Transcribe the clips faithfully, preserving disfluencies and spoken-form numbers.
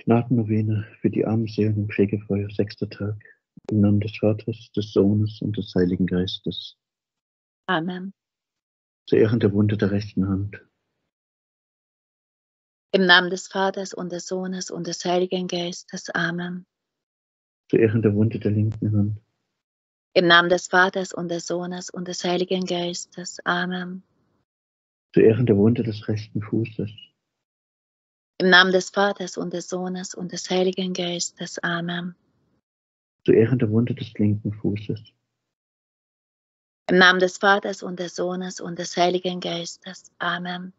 Gnadennovene für die armen Seelen im Fegefeuer, sechster Tag. Im Namen des Vaters, des Sohnes und des Heiligen Geistes. Amen. Zu Ehren der Wunde der rechten Hand. Im Namen des Vaters und des Sohnes und des Heiligen Geistes. Amen. Zu Ehren der Wunde der linken Hand. Im Namen des Vaters und des Sohnes und des Heiligen Geistes. Amen. Zu Ehren der Wunde des rechten Fußes. Im Namen des Vaters und des Sohnes und des Heiligen Geistes. Amen. Zu Ehren der Wunde des linken Fußes. Im Namen des Vaters und des Sohnes und des Heiligen Geistes. Amen.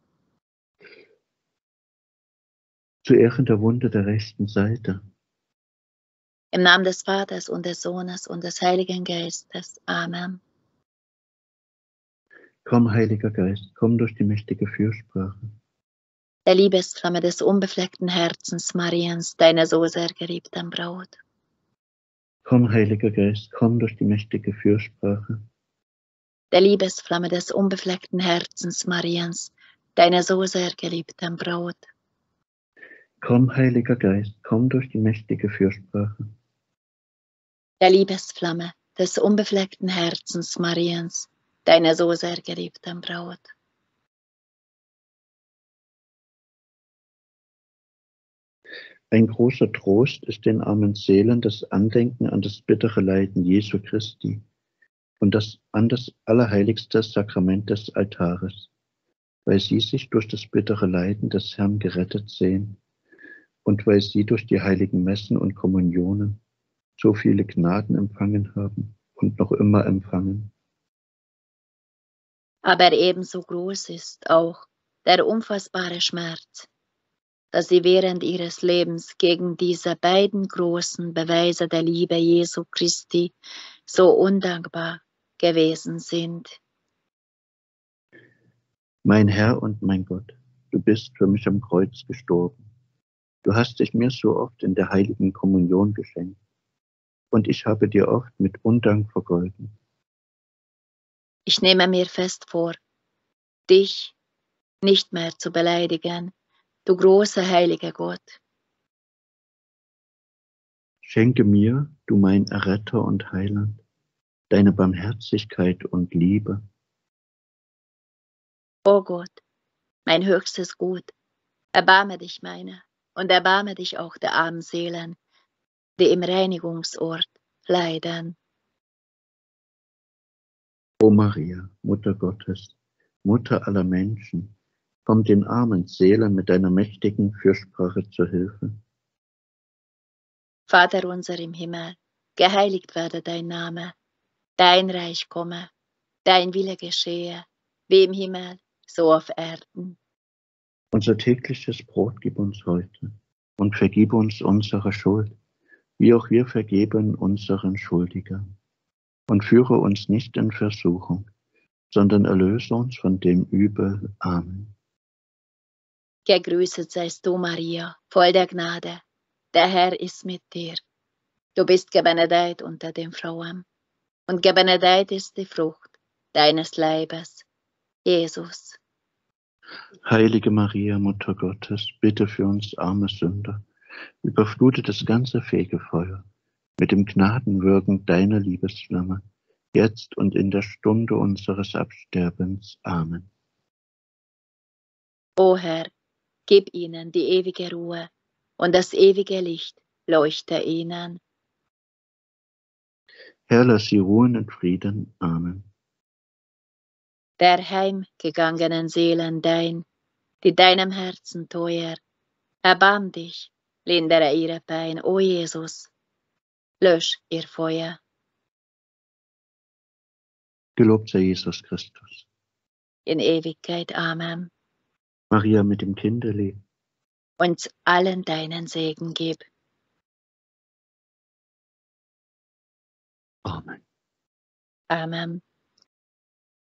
Zu Ehren der Wunde der rechten Seite. Im Namen des Vaters und des Sohnes und des Heiligen Geistes. Amen. Komm, Heiliger Geist, komm durch die mächtige Fürsprache. Der Liebesflamme des unbefleckten Herzens Mariens, deiner so sehr geliebten Braut. Komm, Heiliger Geist, komm durch die mächtige Fürsprache. Der Liebesflamme des unbefleckten Herzens Mariens, deiner so sehr geliebten Braut. Komm, Heiliger Geist, komm durch die mächtige Fürsprache. Der Liebesflamme des unbefleckten Herzens Mariens, deiner so sehr geliebten Braut. Ein großer Trost ist den armen Seelen das Andenken an das bittere Leiden Jesu Christi und das an das allerheiligste Sakrament des Altares, weil sie sich durch das bittere Leiden des Herrn gerettet sehen und weil sie durch die heiligen Messen und Kommunionen so viele Gnaden empfangen haben und noch immer empfangen. Aber ebenso groß ist auch der unfassbare Schmerz, dass sie während ihres Lebens gegen diese beiden großen Beweise der Liebe Jesu Christi so undankbar gewesen sind. Mein Herr und mein Gott, du bist für mich am Kreuz gestorben. Du hast dich mir so oft in der heiligen Kommunion geschenkt und ich habe dir oft mit Undank vergolten. Ich nehme mir fest vor, dich nicht mehr zu beleidigen, du großer heiliger Gott. Schenke mir, du mein Erretter und Heiland, deine Barmherzigkeit und Liebe. O Gott, mein höchstes Gut, erbarme dich meiner und erbarme dich auch der armen Seelen, die im Reinigungsort leiden. O Maria, Mutter Gottes, Mutter aller Menschen, komm den armen Seelen mit deiner mächtigen Fürsprache zur Hilfe. Vater unser im Himmel, geheiligt werde dein Name, dein Reich komme, dein Wille geschehe, wie im Himmel, so auf Erden. Unser tägliches Brot gib uns heute und vergib uns unsere Schuld, wie auch wir vergeben unseren Schuldigern. Und führe uns nicht in Versuchung, sondern erlöse uns von dem Übel. Amen. Gegrüßet seist du, Maria, voll der Gnade, der Herr ist mit dir. Du bist gebenedeit unter den Frauen, und gebenedeit ist die Frucht deines Leibes, Jesus. Heilige Maria, Mutter Gottes, bitte für uns arme Sünder, überflute das ganze Fegefeuer mit dem Gnadenwirken deiner Liebesflamme, jetzt und in der Stunde unseres Absterbens. Amen. O Herr, gib ihnen die ewige Ruhe, und das ewige Licht leuchte ihnen. Herr, lass sie ruhen in Frieden. Amen. Der heimgegangenen Seelen dein, die deinem Herzen teuer, erbarm dich, lindere ihre Pein, o Jesus, lösch ihr Feuer. Gelobt sei Jesus Christus. In Ewigkeit. Amen. Maria mit dem Kinderli. Uns allen deinen Segen gib. Amen. Amen.